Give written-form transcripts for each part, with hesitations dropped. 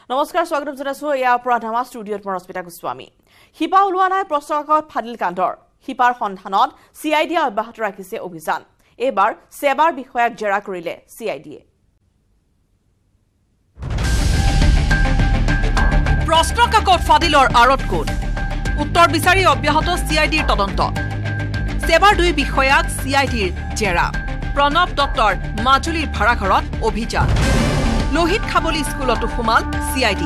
নমস্কাৰ স্বাগতম জনাইছো ইয়াৰ Aparadhnama ষ্টুডিঅ'ত মই ৰশ্মিতা গোস্বামী হিপা ওলোৱা নাই প্ৰশ্নকাকত ফাদিল কাণ্ডৰ হিপাৰ সন্ধানত সিআইডি অব্যাহত ৰাখিছে অভিযান এবাৰ সেবাৰ বিষয়াক জেৰা কৰিলে সিআইডিয়ে প্ৰশ্নকাকত ফাদিলৰ আৰত কোন উত্তৰ বিচাৰি অব্যাহত সিআইডিৰ তদন্ত সেবাৰ দুই বিষয়াক সিআইডিৰ জেৰা প্ৰণৱ দত্তৰ মাজুলীৰ ভাড়াঘৰত অভিযান লোহিত খাবলি স্কুলতো সোমাল সিআইডি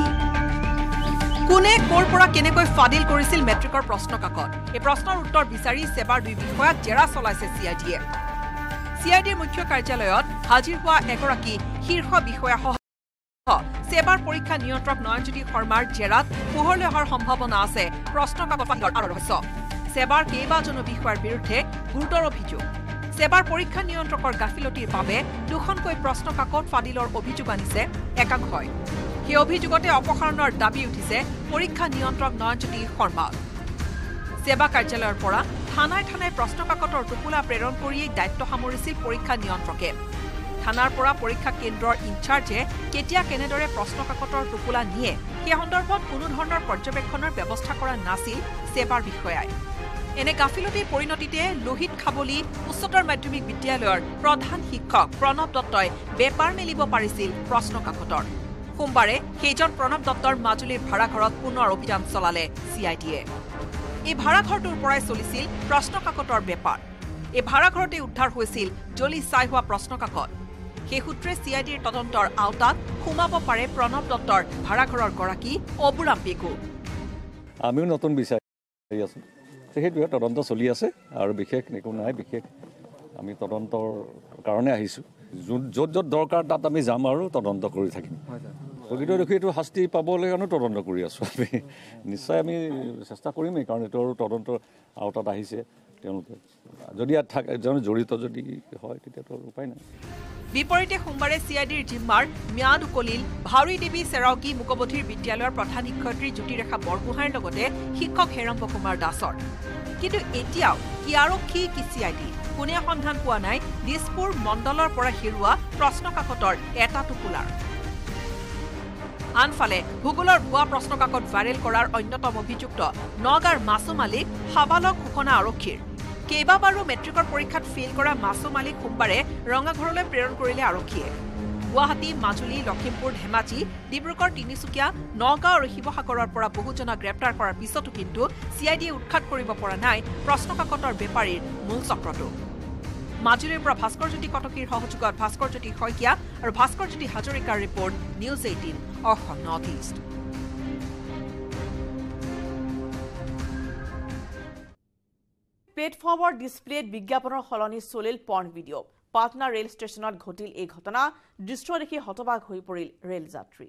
কোনে কৰ পৰা কেনেকৈ ফাদিল কৰিছিল মেট্ৰিকৰ প্ৰশ্নকাকত এই প্ৰশ্নৰ উত্তৰ বিচাৰি সেবাৰ দুই বিষয়াক জেৰা চলাইছে সিআইডিয়ে সিআইডিৰ মুখ্য কাৰ্যালয়ত হাজিৰ হোৱা এগৰাকী শীৰ্ষ বিষয়া সহ সেবাৰ পৰীক্ষা নিয়ন্ত্ৰক নয়নজ্যোতি শৰ্মাৰ জেৰাত পোহৰলৈ অহাৰ সম্ভাৱনা আছে প্ৰশ্নকাকত ফাদিলৰ আঁৰৰ ৰহস্য সেবাৰ কেইবাজনো বিষয়াৰ বিৰুদ্ধে গুৰুতৰ অভিযোগ সেবাৰ পৰীক্ষা নিয়ন্ত্ৰকৰ গাফিলতিৰ বাবে দুখনকৈ প্ৰশ্নকাকত ফাদিলৰ অভিযোগ আনিছে একাংশই সেই অভিযোগতে অপসাৰণৰ দাবী উঠিছে পৰীক্ষা নিয়ন্ত্ৰক নয়নজ্যোতি শৰ্মা সেবা কাৰ্যালয়ৰ পৰা থানাই থানাই প্ৰশ্নকাকতৰ টোপোলা প্ৰেৰণ কৰিয়েই দায়িত্ব সামৰিছিল পৰীক্ষা নিয়ন্ত্ৰকে থানাৰ পৰা পৰীক্ষা কেন্দ্ৰৰ ইনচাৰ্জে কেতিয়া কেনেদৰে প্ৰশ্নকাকতৰ টোপোলা নিয়ে সেই সন্দৰ্ভত কোনো ধৰণৰ পৰ্যবেক্ষণৰ ব্যৱস্থা কৰা নাছিল সেবাৰ বিষয়াই এনে গাফিলতিৰ পৰিণতিতে লোহিত খাবলি উচ্চতৰ মাধ্যমিক বিদ্যালয়ৰ প্ৰধান শিক্ষক প্ৰণৱ দত্তই বেপাৰ মেলিব পাৰিছিল প্ৰশ্নকাকতৰ সোমবাৰে সেইজন প্ৰণৱ দত্তৰ মাজুলীৰ ভাড়াঘৰত পুনৰ অভিযান চলালে সিআইডিয়ে এই ভাড়াঘৰটোৰ পৰাই চলিছিল প্ৰশ্নকাকতৰ বেপাৰ এই ভাড়াঘৰতে উদ্ধাৰ হৈছিল জ্বলি ছাই হোৱা প্ৰশ্নকাকত সেই সূত্ৰে সিআইডিৰ তদন্তৰ আওতাত সোমাব পাৰে প্ৰণৱ দত্তৰ ভাড়াঘৰৰ গৰাকী অবুৰাম পেগু আমিও নতুন বিচাৰি আছো সেইটোৱে তদন্ত চলি আছে আৰু বিশেষ একো নাই বিশেষ আমি তদন্তৰ কাৰণে আহিছোঁ য'ত য'ত দৰকাৰ তাত আমি যাম আৰু তদন্ত কৰি থাকিম প্ৰকৃত দেখি এইটো শাস্তি পাবলৈ কাৰণে তদন্ত কৰি আছোঁ আমি নিশ্চয় আমি চেষ্টা কৰিমেই কাৰণ এইটো আৰু তদন্তৰ আওতাত আহিছে তেওঁলোকে যদি ইয়াত থাকে জড়িত যদি হয় তেতিয়াতো উপায় নাই বিপৰীতে সোমবাৰে সিআইডিৰ জিম্মাৰ ম্যাদ উকলিল ভাউৰী দেৱী চেৰাউকী মুকবধিৰ বিদ্যালয়ৰ প্ৰধান শিক্ষয়িত্ৰী জ্যোতিৰেখা বৰগোহাঁইৰ লগতে শিক্ষক হেৰম্ব কুমাৰ দাসৰ কিন্তু এতিয়াও কি আৰক্ষী কি সিআইডি কোনে সন্ধান পোৱা নাই দিছপুৰ মণ্ডলৰ পৰা হেৰুৱা প্ৰশ্নকাকতৰ এটা টোপোলাৰ আনফালে ভূগোলৰ ভুৱা প্ৰশ্নকাকত ভাইৰেল কৰাৰ অন্যতম অভিযুক্ত নগাঁৱৰ মাছুম আলীক সাবালক ঘোষণা আৰক্ষীৰ কেইবাবাৰো মেট্ৰিকৰ পৰীক্ষাত ফেইল কৰা মাছুম আলীক সোমবাৰে ৰঙাঘৰলৈ প্ৰেৰণ কৰিলে আৰক্ষীয়ে গুৱাহাটী মাজুলী লখিমপুৰ ধেমাজি ডিব্ৰুগড় তিনিচুকীয়া নগাঁও আৰু শিৱসাগৰৰ পৰা বহুজনক গ্ৰেপ্তাৰ কৰাৰ পিছতো কিন্তু সিআইডিয়ে উৎখাত কৰিব পৰা নাই প্ৰশ্নকাকতৰ বেপাৰীৰ মূল চক্ৰটো মাজুলীৰ পৰা ভাস্কৰ জ্যোতি কটকীৰ সহযোগত ভাস্কৰ জ্যোতি শইকীয়া আৰু ভাস্কৰ জ্যোতি হাজৰিকাৰ report news 18 Assam north east প্লেটফৰ্মৰ ডিসপ্লেত বিজ্ঞাপনৰ সলনি চলিল পৰ্ণ ভিডিঅ' পাটনা ৰেল ষ্টেচনত ঘটিল এই ঘটনা দৃশ্য দেখি হতবাক হৈ পৰিল ৰেল যাত্ৰী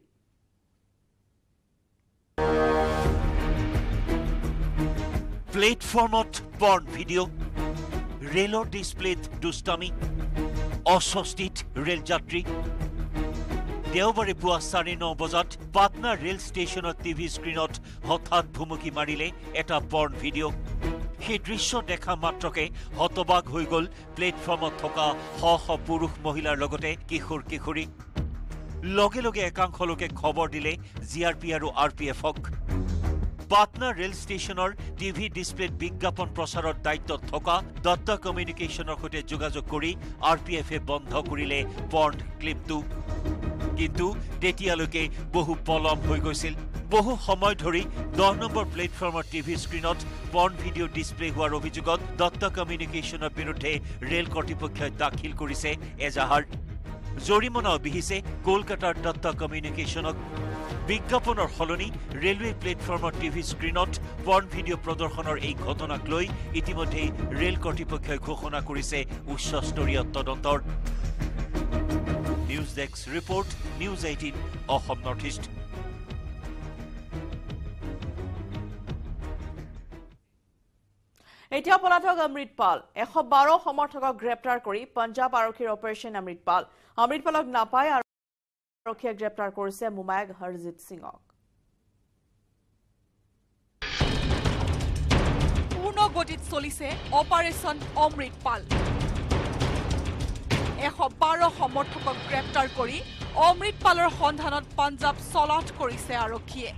প্লেটফৰ্মত পৰ্ণ ভিডিঅ' ৰেলৰ ডিসপ্লেত দুষ্টামি অস্বস্তিত ৰেল যাত্ৰী দেওবাৰে পুৱা 9:30 বজাত পাটনা ৰেল ষ্টেচনৰ টিভি স্ক্ৰীণত হঠাৎ ভুমুকি মাৰিলে এটা পৰ্ণ ভিডিঅ' সেই দৃশ্য দেখা মাত্ৰকে হতবাক হৈ গ'ল প্লেটফৰ্মত থকা শ পুৰুষ মহিলাৰ লগতে কিশোৰ কিশোৰী লগে লগে একাংশ লোকে খবৰ দিলে জিআৰপি আৰু আৰপিএফক পাটনা ৰেল ষ্টেচনৰ টিভি ডিসপ্লেত বিজ্ঞাপন প্ৰচাৰৰ দায়িত্বত থকা দত্ত কমিউনিকেশ্যনৰ সৈতে যোগাযোগ কৰি আৰপিএফে বন্ধ কৰিলে পৰ্ণ ক্লিপটো কিন্তু তেতিয়ালৈকে বহু পলম হৈ গৈছিল বহু সময় ধৰি 10 নম্বৰ প্লেটফৰ্মৰ টিভি স্ক্ৰীণত পৰ্ণ ভিডিঅ' ডিসপ্লে হোৱাৰ অভিযোগত দত্ত কমিউনিকেশ্যনৰ বিৰুদ্ধে ৰেল কৰ্তৃপক্ষই দাখিল কৰিছে এজাহাৰ জৰিমনা বিহিছে কলকাতাৰ দত্ত কমিউনিকেশ্যনক বিজ্ঞাপনৰ সলনি ৰেলৱে প্লেটফৰ্মৰ টিভি স্ক্ৰীণত পৰ্ণ ভিডিঅ' প্ৰদৰ্শনৰ এই ঘটনাক লৈ ইতিমধ্যে ৰেল কৰ্তৃপক্ষই ঘোষণা কৰিছে উচ্চস্তৰীয় তদন্তৰ news desk report news 18 Assam north east এতিয়া পলাতক অমৃতপাল 112 সমৰ্থকক গ্ৰেপ্তাৰ কৰি পঞ্জাব আৰক্ষীৰ অপাৰেশ্যন অমৃতপালক নাপায় আৰক্ষীয়ে গ্ৰেপ্তাৰ কৰিছে মুমায়ক হৰজিত সিঙক পূৰ্ণ গতিত চলিছে অপাৰেশ্যন অমৃতপাল 112 সমৰ্থকক গ্ৰেপ্তাৰ কৰি অমৃতপালৰ সন্ধানত পাঞ্জাব চলাট কৰিছে আৰক্ষীয়ে।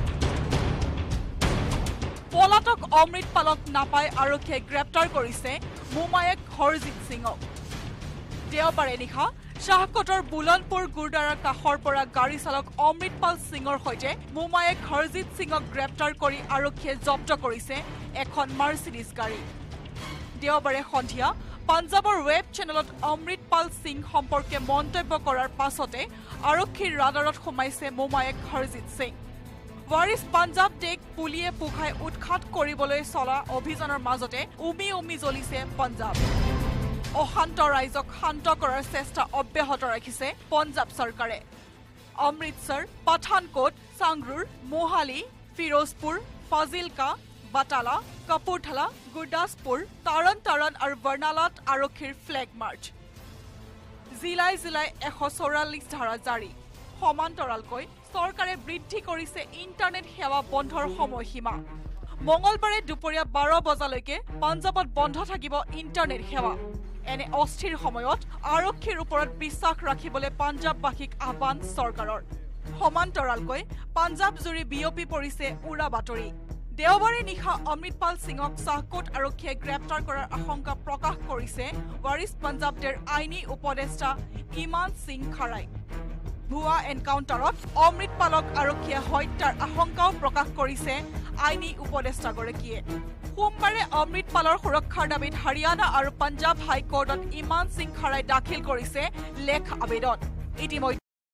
পলাতক অমৃতপালক নাপাই আৰক্ষীয়ে গ্ৰেপ্তাৰ কৰিছে মোমায়েক হৰজিৎ সিঙক। দেওবাৰে নিশা শাহকোটৰ বুলনপুৰ গুৰদাৰৰ কাষৰ পৰা গাড়ী চালক অমৃতপাল সিঙৰ সৈতে মোমায়েক হৰজিৎ সিঙক গ্ৰেপ্তাৰ কৰি আৰক্ষীয়ে জব্দ কৰিছে এখন মাৰ্চিডিজ গাড়ী। দেওবাৰে সন্ধিয়া পাঞ্জাবৰ ৱেব চেনেলত অমৃতপাল সিং সম্পৰ্কে মন্তব্য কৰাৰ পাছতে আৰক্ষীৰ ৰাডাৰত সোমাইছে মোমায়েক হৰজিৎ সিং। ৱাৰিছ পাঞ্জাব টেক পুলিয়ে পুখাই উৎখাত কৰিবলৈ চলা অভিযানৰ মাজতে উমি জ্বলিছে পাঞ্জাব। অশান্ত ৰাইজক শান্ত কৰাৰ চেষ্টা অব্যাহত ৰাখিছে পাঞ্জাব চৰকাৰে। অমৃতসৰ, পাঠানকোট, চাংৰুৰ, মোহালি, ফিৰোজপুৰ, ফাজিলকা, বাটালা, কাপুৰথালা, গুৰদাসপুৰ, তাৰণ আৰু বৰ্ণালাত আৰক্ষীৰ ফ্লেগ মাৰ্চ। জিলাই 144 ধাৰা জাৰি। সমান্তৰালকৈ চৰকাৰে বৃদ্ধি কৰিছে ইণ্টাৰনেট সেৱা বন্ধৰ সময়সীমা। মঙলবাৰে দুপৰীয়া 12 বজালৈকে পাঞ্জাবত বন্ধ থাকিব ইণ্টাৰনেট সেৱা। এনে অস্থিৰ সময়ত আৰক্ষীৰ ওপৰত বিশ্বাস ৰাখিবলৈ পাঞ্জাববাসীক আহ্বান চৰকাৰৰ। সমান্তৰালকৈ পাঞ্জাব জুৰি বিয়পি পৰিছে উৰা বাতৰি। দেওবাৰে নিশা অমৃতপাল সিঙক শাহকোট আৰক্ষীয়ে গ্ৰেপ্তাৰ কৰাৰ আশংকা প্ৰকাশ কৰিছে ৱাৰিছ পাঞ্জাবৰ আইনী উপদেষ্টা ইমান সিং খাৰাই। ভুৱা এনকাউণ্টাৰত অমৃতপালক আৰক্ষীয়ে হত্যাৰ আশংকাও প্ৰকাশ কৰিছে আইনী উপদেষ্টাগৰাকীয়ে। সোমবাৰে অমৃতপালৰ সুৰক্ষাৰ দাবীত হাৰিয়ানা আৰু পাঞ্জাব হাইকোৰ্টত ইমান সিং খাৰাই দাখিল কৰিছে লেখ আবেদন। ইতিমধ্যে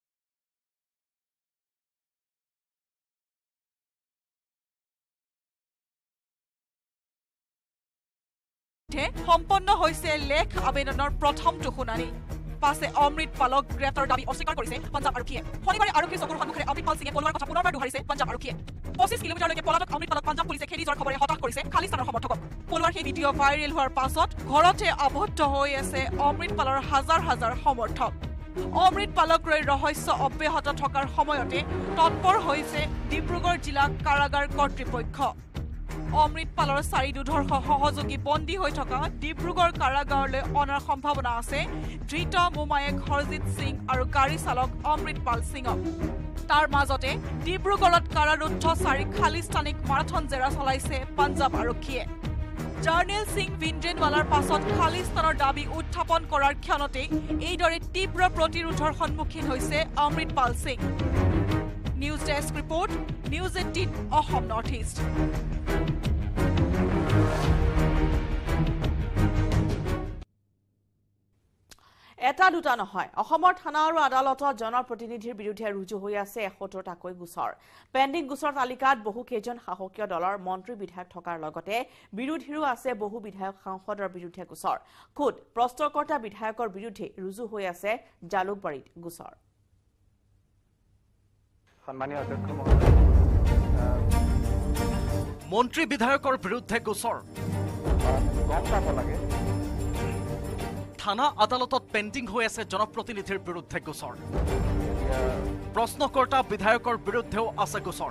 সম্পন্ন হৈছে লেখ আবেদনৰ প্ৰথমটো শুনানি। পাছে অমৃতপালক গ্ৰেপ্তাৰ দাবী অস্বীকাৰ কৰিছে পাঞ্জাব আৰক্ষীয়ে। শনিবাৰে আৰক্ষীৰ চকুৰ সন্মুখৰে অমৃতপাল সিঙে পলোৱাৰ কথা পুনৰবাৰ দোহাৰিছে পাঞ্জাব আৰক্ষীয়ে। 25 কিলোমিটাৰলৈকে পলাতক অমৃতপালক পাঞ্জাব পুলিচে খেদি যোৱাৰ খবৰে হতাশ কৰিছে খালিস্তানৰ সমৰ্থকক। পলোৱাৰ সেই ভিডিঅ' ভাইৰেল হোৱাৰ পাছত ঘৰতে আবদ্ধ হৈ আছে অমৃতপালৰ হাজাৰ সমৰ্থক। অমৃতপালক লৈ ৰহস্য অব্যাহত থকাৰ সময়তে তৎপৰ হৈছে ডিব্ৰুগড় জিলা কাৰাগাৰ কৰ্তৃপক্ষ। অমৃতপালৰ 4 দুৰ্ধৰ্ষ সহযোগী বন্দী হৈ থকা ডিব্ৰুগড় কাৰাগাৰলৈ অনাৰ সম্ভাৱনা আছে ধৃত মোমায়েক হৰজিৎ সিং আৰু গাড়ী চালক অমৃতপাল সিঙক। তাৰ মাজতে ডিব্ৰুগড়ত কাৰাৰুদ্ধ 4 খালিস্তানীক মাৰাথন জেৰা চলাইছে পাঞ্জাব আৰক্ষীয়ে। জাৰ্নেল সিং ভিন্দ্ৰেনৱালাৰ পাছত খালিস্তানৰ দাবী উত্থাপন কৰাৰ ক্ষণতেই এইদৰে তীব্ৰ প্ৰতিৰোধৰ সন্মুখীন হৈছে Amritpal Singh. News desk report, news 18 Assam north east. এটা দুটা নহয়, অসমৰ থানা আৰু আদালতত জনপ্ৰতিনিধিৰ বিৰুদ্ধে ৰুজু হৈ আছে ৭১টাকৈ গোচৰ। পেণ্ডিং গোচৰ তালিকাত বহু কেইজন শাসকীয় দলৰ মন্ত্ৰী বিধায়ক থকাৰ লগতে বিৰোধীৰো আছে বহু বিধায়ক সাংসদৰ বিৰুদ্ধে গোচৰ। খুদ প্ৰশ্নকৰ্তা বিধায়কৰ বিৰুদ্ধে ৰুজু হৈ আছে জালুকবাৰীত গোচৰ। মন্ত্ৰী বিধায়কৰ বিৰুদ্ধে গোচৰ। থানা আদালতত পেণ্ডিং হৈ আছে জনপ্ৰতিনিধিৰ বিৰুদ্ধে গোচৰ। প্ৰশ্নকৰ্তা বিধায়কৰ বিৰুদ্ধেও আছে গোচৰ।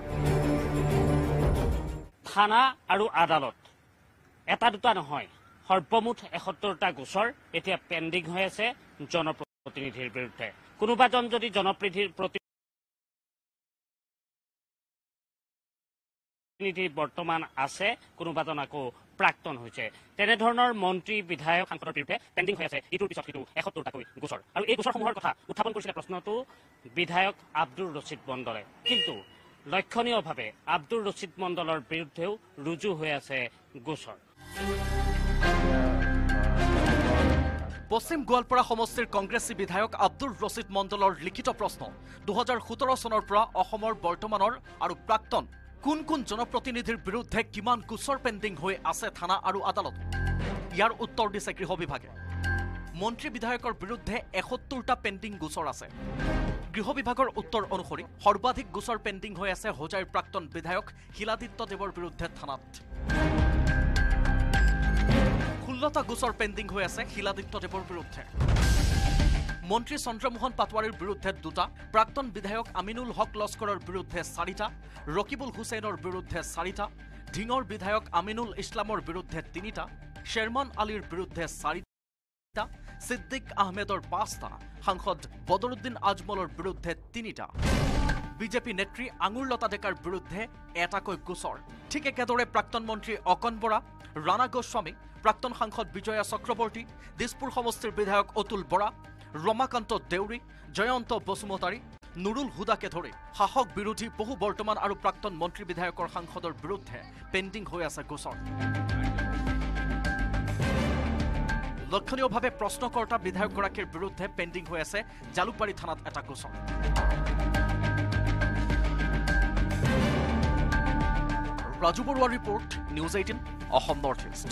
থানা আৰু আদালত এটা দুটা নহয়, সৰ্বমুঠ ৭১টা গোচৰ এতিয়া পেণ্ডিং হৈ আছে জনপ্ৰতিনিধিৰ বিৰুদ্ধে। কোনোবাজন যদি জনপ্ৰতিনিধি বৰ্তমান আছে, কোনোবাজন আকৌ প্ৰাক্তন হৈছে, তেনেধৰণৰ মন্ত্ৰী বিধায়ক সাংসদৰ বিৰুদ্ধে পেণ্ডিং হৈ আছে ইটোৰ পিছত সিটো ৭১টাকৈ গোচৰ। আৰু এই গোচৰসমূহৰ কথা উত্থাপন কৰিছিলে প্ৰশ্নটো বিধায়ক আব্দুৰ ৰছিদ মণ্ডলে। কিন্তু লক্ষণীয়ভাৱে আব্দুৰ ৰছিদ মণ্ডলৰ বিৰুদ্ধেও ৰুজু হৈ আছে গোচৰ। পশ্চিম গোৱালপাৰা সমষ্টিৰ কংগ্ৰেছী বিধায়ক আব্দুৰ ৰছিদ মণ্ডলৰ লিখিত প্ৰশ্ন 2017 চনৰ পৰা অসমৰ বৰ্তমানৰ আৰু প্ৰাক্তন কোন কোন জনপ্ৰতিনিধিৰ বিৰুদ্ধে কিমান গোচৰ পেণ্ডিং হৈ আছে থানা আৰু আদালত। ইয়াৰ উত্তৰ দিছে গৃহ বিভাগে। মন্ত্ৰী বিধায়কৰ বিৰুদ্ধে ৭১টা পেণ্ডিং গোচৰ আছে। গৃহ বিভাগৰ উত্তৰ অনুসৰি সৰ্বাধিক গোচৰ পেণ্ডিং হৈ আছে হোজাইৰ প্ৰাক্তন বিধায়ক শিলাদিত্য দেৱৰ বিৰুদ্ধে থানাত। ১৬টা গোচৰ পেণ্ডিং হৈ আছে শিলাদিত্য দেৱৰ বিৰুদ্ধে। মন্ত্ৰী চন্দ্ৰমোহন পাটোৱাৰীৰ বিৰুদ্ধে 2টা, প্ৰাক্তন বিধায়ক আমিনুল হক লস্কৰৰ বিৰুদ্ধে 4টা, ৰকিবুল হুছেইনৰ বিৰুদ্ধে 4টা, ঢিঙৰ বিধায়ক আমিনুল ইছলামৰ বিৰুদ্ধে 3টা, শ্বেৰমান আলীৰ বিৰুদ্ধে 4টা, সিদ্দিক আহমেদৰ 5টা, সাংসদ বদৰুদ্দিন আজমলৰ বিৰুদ্ধে 3টা, বিজেপি নেত্ৰী আঙুৰলতা ডেকাৰ বিৰুদ্ধে এটাকৈ গোচৰ। ঠিক একেদৰে প্ৰাক্তন মন্ত্ৰী অকন বৰা, ৰাণা গোস্বামী, প্ৰাক্তন সাংসদ বিজয়া চক্ৰৱৰ্তী, দিছপুৰ সমষ্টিৰ বিধায়ক অতুল বৰা, ৰমাকান্ত দেউৰী, জয়ন্ত বসুমতাৰী, নুৰুল হুদাকে ধৰি শাসক বিৰোধী বহু বৰ্তমান আৰু প্ৰাক্তন মন্ত্ৰী বিধায়কৰ সাংসদৰ বিৰুদ্ধে পেণ্ডিং হৈ আছে গোচৰ। লক্ষণীয়ভাৱে প্ৰশ্নকৰ্তা বিধায়কগৰাকীৰ বিৰুদ্ধে পেণ্ডিং হৈ আছে জালুকবাৰী থানাত এটা গোচৰ। ৰাজু বৰুৱাৰ report, news 18 Assam north east.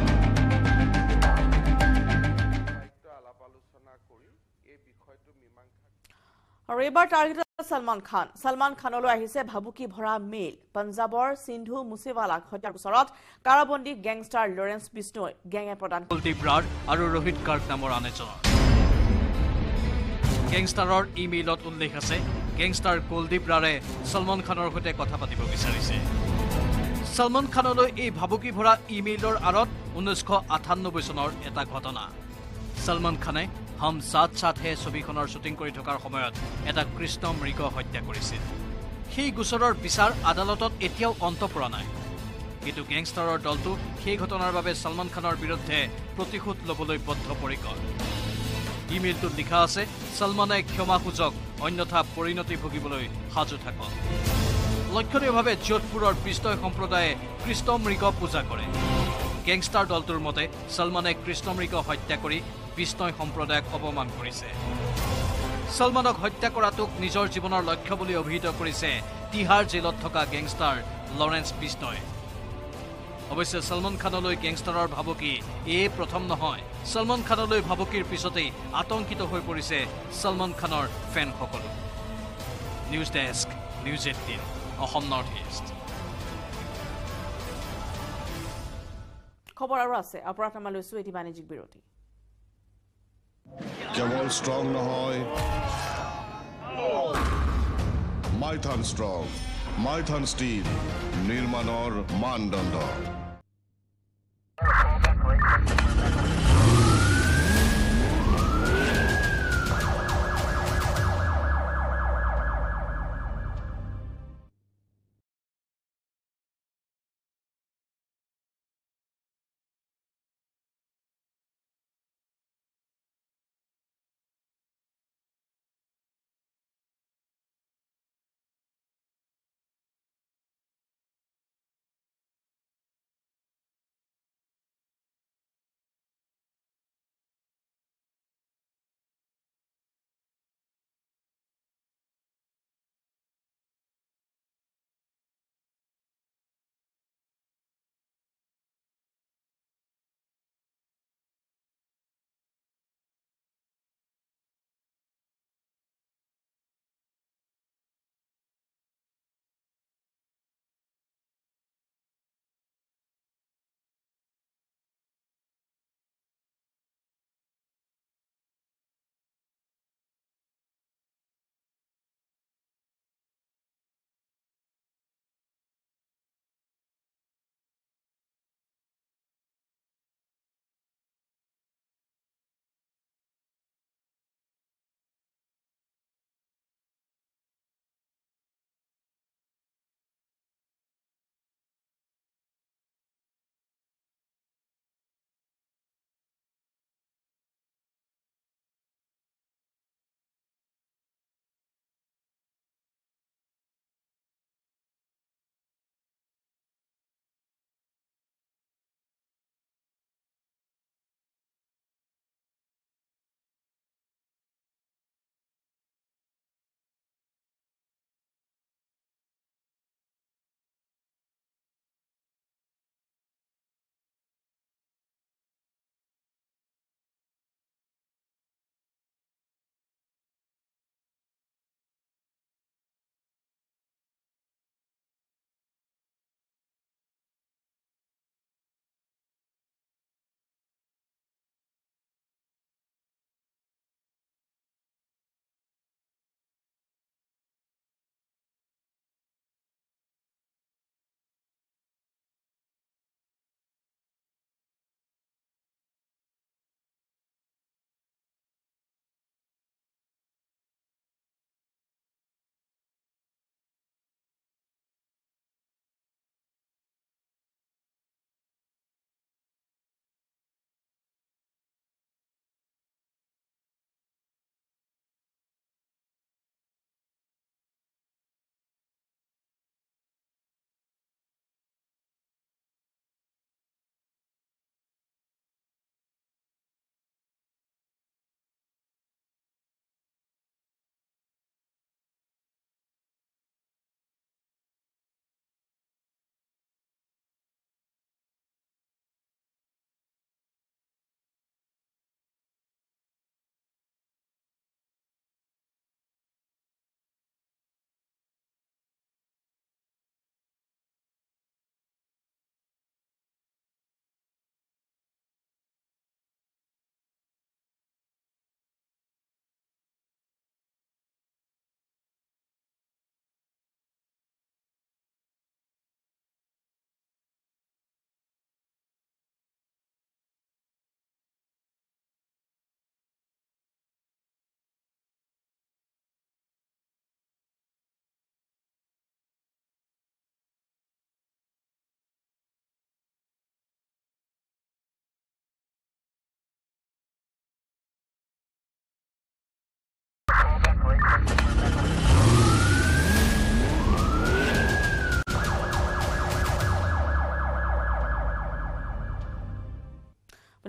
আৰু এইবাৰ টাৰ্গেটত সলমান খানলৈ আহিছে ভাবুকি ভৰা মেইল। পঞ্জাবৰ সিন্ধু মুছেৱালাক হত্যাৰ গোচৰত কাৰাবন্দী গেংষ্টাৰ লৰেন্স বিষ্ণুই গেঙে প্ৰদান কুলদীপ ৰাৰ আৰু ৰোহিত গাৰ্গ নামৰ আন এজন গেংষ্টাৰৰ ইমেইলত উল্লেখ আছে গেংষ্টাৰ কুলদীপ ৰাৰে সলমান খানৰ সৈতে কথা পাতিব বিচাৰিছে। সলমান খানলৈ এই ভাবুকি ভৰা ইমেইলৰ আঁৰত 1998 চনৰ এটা ঘটনা। সলমান খানে হম সাথ সাথ হে ছবিখনৰ শ্বুটিং কৰি থকাৰ সময়ত এটা কৃষ্ণ মৃগ হত্যা কৰিছিল। সেই গোচৰৰ বিচাৰ আদালতত এতিয়াও অন্ত পৰা নাই, কিন্তু গেংষ্টাৰৰ দলটো সেই ঘটনাৰ বাবে সলমান খানৰ বিৰুদ্ধে প্ৰতিশোধ ল'বলৈ বদ্ধপৰিকৰ। ইমেইলটোত লিখা আছে সলমানে ক্ষমা খুজক, অন্যথা পৰিণতি ভুগিবলৈ সাজু থাকক। লক্ষণীয়ভাৱে যোধপুৰৰ বিষ্ণই সম্প্ৰদায়ে কৃষ্ণ মৃগ পূজা কৰে। গেংষ্টাৰ দলটোৰ মতে সলমানে কৃষ্ণ মৃগ হত্যা কৰি বিষ্ণই সম্প্ৰদায়ক অপমান কৰিছে। সলমানক হত্যা কৰাটোক নিজৰ জীৱনৰ লক্ষ্য বুলি অভিহিত কৰিছে তিহাৰ জেলত থকা গেংষ্টাৰ লৰেন্স বিষ্ণই। অৱশ্যে সলমান খানলৈ গেংষ্টাৰৰ ভাবুকি এয়ে প্ৰথম নহয়। সলমান খানলৈ ভাবুকিৰ পিছতেই আতংকিত হৈ পৰিছে সলমান খানৰ ফেনসকলো। News desk, news 18 Assam north east. খবৰ আৰু আছে অপৰাধনামা লৈছো এটি বাণিজ্যিক বিৰতি। কেৱল ষ্ট্ৰং নহয়, মাইথান ষ্ট্ৰং, মাইথান ষ্টীল নিৰ্মাণৰ মানদণ্ড।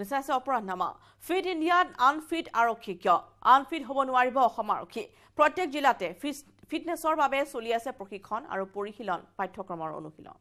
চাইছে অপৰাধনামা ফিট ইণ্ডিয়াত আনফিট আৰক্ষী কিয় আনফিট হ'ব নোৱাৰিব অসম আৰক্ষী প্ৰত্যেক জিলাতে ফিটনেছৰ বাবে চলি আছে প্ৰশিক্ষণ আৰু পৰিশীলন পাঠ্যক্ৰমৰ অনুশীলন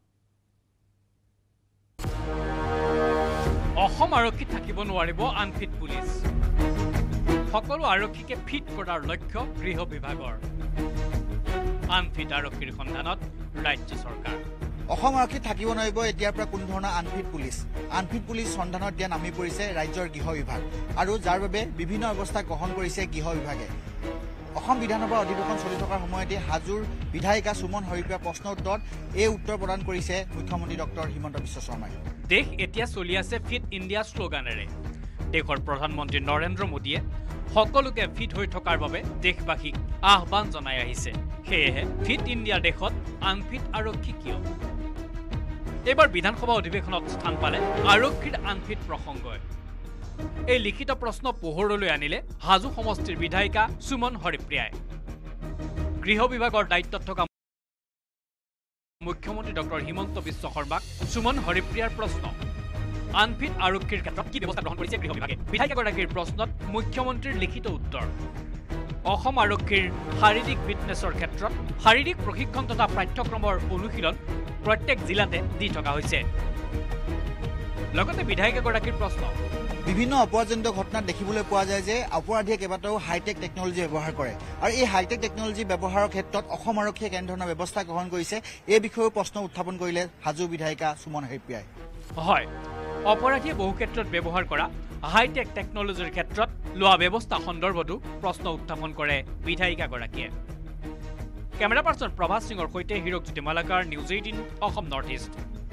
অসম আৰক্ষী থাকিব নোৱাৰিব আনফিট পুলিচ সকলো আৰক্ষীকে ফিট কৰাৰ লক্ষ্য গৃহ বিভাগৰ আনফিট আৰক্ষীৰ সন্ধানত ৰাজ্য চৰকাৰ অসম আৰক্ষী থাকিব নোৱাৰিব এতিয়াৰ পৰা কোনো ধৰণৰ আনফিট পুলিচ সন্ধানত দিয়া নামি পৰিছে ৰাজ্যৰ গৃহ বিভাগ আৰু যাৰ বাবে বিভিন্ন ব্যৱস্থা গ্ৰহণ কৰিছে গৃহ বিভাগে অসম বিধানসভাৰ অধিৱেশন চলি থকাৰ সময়তে হাজোৰ বিধায়িকা সুমন হৰিপ্ৰিয়াৰ প্ৰশ্নৰ উত্তৰত এই উত্তৰ প্ৰদান কৰিছে মুখ্যমন্ত্ৰী ডক্টৰ হিমন্ত বিশ্ব শৰ্মাই দেশ এতিয়া চলি আছে ফিট ইণ্ডিয়া শ্লোগানেৰে দেশৰ প্ৰধানমন্ত্ৰী নৰেন্দ্ৰ মোদীয়ে সকলোকে ফিট হৈ থকাৰ বাবে দেশবাসীক আহ্বান জনাই আহিছে সেয়েহে ফিট ইণ্ডিয়া দেশত আনফিট আৰক্ষী কিয় এবাৰ বিধানসভা অধিৱেশনত স্থান পালে আৰক্ষীৰ আনফিট প্ৰসংগই এই লিখিত প্ৰশ্ন পোহৰলৈ আনিলে হাজো সমষ্টিৰ বিধায়িকা সুমন হৰিপ্ৰিয়াই গৃহ বিভাগৰ দায়িত্বত থকা মুখ্যমন্ত্ৰী ডক্টৰ হিমন্ত বিশ্ব শৰ্মাক সুমন হৰিপ্ৰিয়াৰ প্ৰশ্ন আনফিট আৰক্ষীৰ ক্ষেত্ৰত কি ব্যৱস্থা গ্ৰহণ কৰিছে গৃহ বিভাগে বিধায়িকাগৰাকীৰ প্ৰশ্নত মুখ্যমন্ত্ৰীৰ লিখিত উত্তৰ অসম আৰক্ষীৰ শাৰীৰিক ফিটনেছৰ ক্ষেত্ৰত শাৰীৰিক প্ৰশিক্ষণ তথা পাঠ্যক্ৰমৰ অনুশীলন প্ৰত্যেক জিলাতে দি থকা হৈছে লগতে বিধায়িকাগৰাকীৰ প্ৰশ্ন বিভিন্ন অপৰাধজনিত ঘটনাত দেখিবলৈ পোৱা যায় যে অপৰাধীয়ে কেইবাটাও হাইটেক টেকনলজি ব্যৱহাৰ কৰে আৰু এই হাইটেক টেকনলজি ব্যৱহাৰৰ ক্ষেত্ৰত অসম আৰক্ষীয়ে কেনেধৰণৰ ব্যৱস্থা গ্ৰহণ কৰিছে এই বিষয়েও প্ৰশ্ন উত্থাপন কৰিলে হাজো বিধায়িকা সুমন হৰিপ্ৰিয়াই হয় অপৰাধীয়ে বহু ক্ষেত্ৰত ব্যৱহাৰ কৰা হাইটেক টেকনলজিৰ ক্ষেত্ৰত লোৱা ব্যৱস্থা সন্দৰ্ভতো প্ৰশ্ন উত্থাপন কৰে বিধায়িকাগৰাকীয়ে কেমেৰা পাৰ্চন প্ৰভাস সিঙৰ সৈতে Hirakjyoti Malakar news 18 Assam north east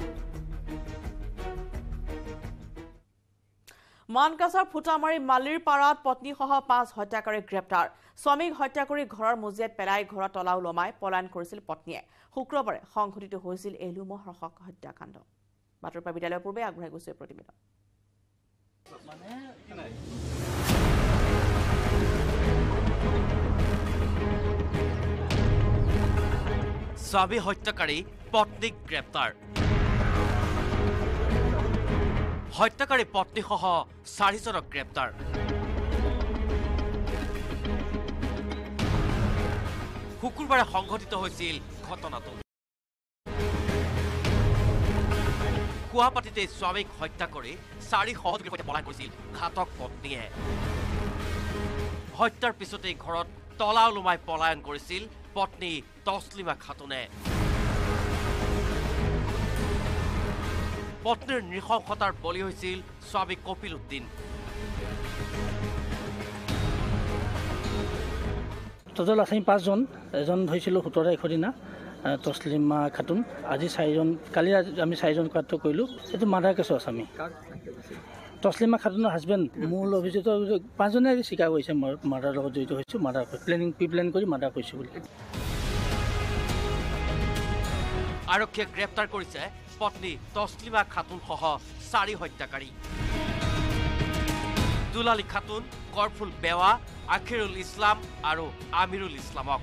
মানকাছৰ ফুটামাৰী মালিৰ পাৰাত পত্নীসহ 5 হত্যাকাৰী গ্ৰেপ্তাৰ স্বামীক হত্যা কৰি ঘৰৰ মজিয়াত পেলাই ঘৰত তলা ওলমাই পলায়ন কৰিছিল পত্নীয়ে শুক্ৰবাৰে সংঘটিত হৈছিল এই লোমহৰ্ষক হত্যাকাণ্ড বাতৰি পৰা বিদ্যালয়ৰ পূৰ্বে আগবঢ়াই গৈছে প্ৰতিবেদন স্বামী হত্যাকাৰী পত্নীক গ্ৰেপ্তাৰ হত্যাকাৰী পত্নীসহ 4জনক গ্ৰেপ্তাৰ শুক্ৰবাৰে সংঘটিত হৈছিল ঘটনাটো কুৱাপাতিতে স্বামীক হত্যা কৰি 4 সহযোগীৰ সৈতে পলায়ন কৰিছিল ঘাতক পত্নীয়ে হত্যাৰ পিছতে ঘৰত তলা ওলমাই পলায়ন কৰিছিল পত্নী তছলিমা খাতুনে পত্নীৰ নৃশংসতাৰ বলি হৈছিল স্বামী কপিল উদ্দিন টোটেল আছে 5 জন এজন হৈছিল 17 তাৰিখৰ দিনা তছলিমা খাতুন আজি 4 জন কালি আমি 4 জন কাট কৰিলো এটো মাৰ্ডাৰ কেছ আছে আমি তছলিমা খাতুনৰ হাজবেণ্ড মূল অভিযুক্ত 5 জনে স্বীকাৰ কৰিছে মাৰ্ডাৰৰ লগত জড়িত হৈছে মাৰ্ডাৰ প্লেন কৰি মাৰ্ডাৰ কৰিছে বুলি আৰক্ষীয়ে গ্ৰেপ্তাৰ কৰিছে পত্নী তছলিমা খাতুন সহ 4 হত্যাকাৰী দুলালী খাতুন কৰফুল বেৱা আখিৰুল ইছলাম আৰু আমিৰুল ইছলামক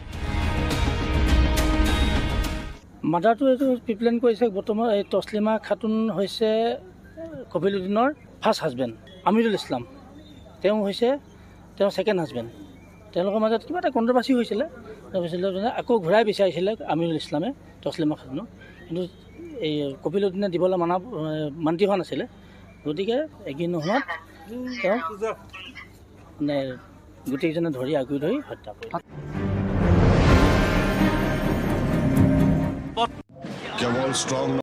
মাৰ্ডাৰটো এইটো প্লেন কৰিছে বৰ্তমান এই তছলিমা খাতুন হৈছে কপিল উদ্দিনৰ ফাৰ্ষ্ট হাজবেণ্ড আমিৰুল ইছলাম তেওঁ হৈছে তেওঁৰ ছেকেণ্ড হাজবেণ্ড তেওঁলোকৰ মাজত কিবা এটা কণ্ট্ৰভাৰ্চি হৈছিলে আকৌ ঘূৰাই বিচাৰিছিলে আমিৰুল ইছলামে তছলিমা খাতুনক কিন্তু এই কপিল উদ্দিনে দিবলৈ মান্তি হোৱা নাছিলে গতিকে এগিন নোহোৱাত তেওঁ মানে গোটেইজনে ধৰি আগুৰি ধৰি হত্যা কৰিলে কেৱল ষ্ট্ৰং